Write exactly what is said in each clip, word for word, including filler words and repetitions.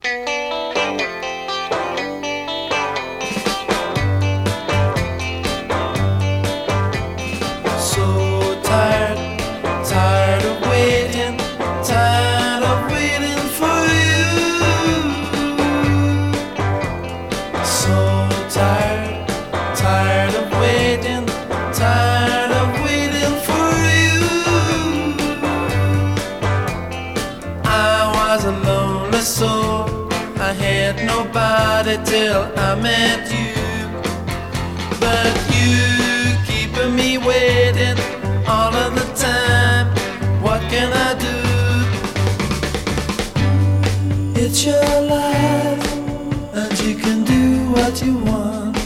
Till I met you, but you keeping me waiting all of the time. What can I do? It's your life, and you can do what you want.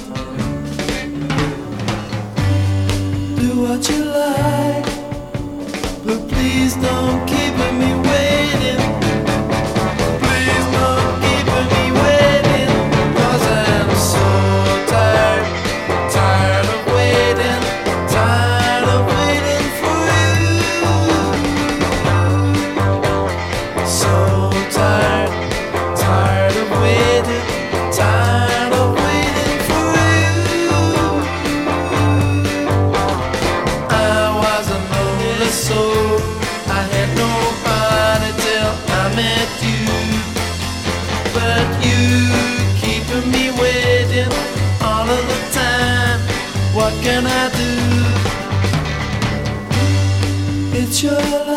Do what you like, but please don't keep me waiting. Please don't keep me waiting. I'm so tired, tired of waiting, tired of waiting for you. So tired, tired of waiting, tired of waiting for you. I was a lonely soul, I had nobody till I met you. But you keeping me waiting all of the time. What can I do? It's your